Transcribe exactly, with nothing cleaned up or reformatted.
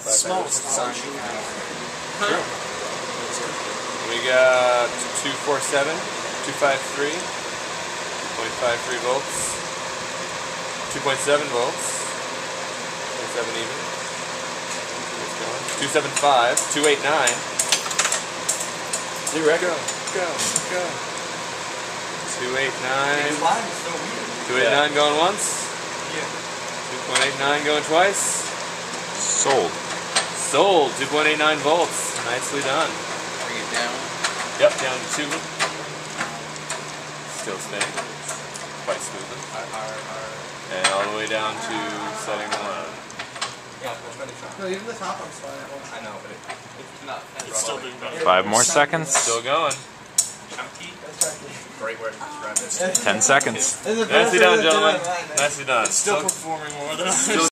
Small. True. We got two four seven, two five three, two point five three volts, two point seven volts, two point seven even. two seven five, two eight nine. New record. Go, go, go. two eight nine. Line is so weird. two eight nine going once. Yeah. two point eight nine going twice. Sold. Sold. two point eight nine volts. Nicely done. Bring it down. Yep, down to two. Still staying quite smoothly. And all the way down to setting the line. Yeah, we'll finish off. No, even the top one's fine. I know, but it, it's not. It's still doing better. Five more seconds. Still going. Chunky. That's right. Great word to describe it. Ten seconds. This is the Nicely first done, one gentlemen. to do it, man. Nicely done. Still performing more than I was.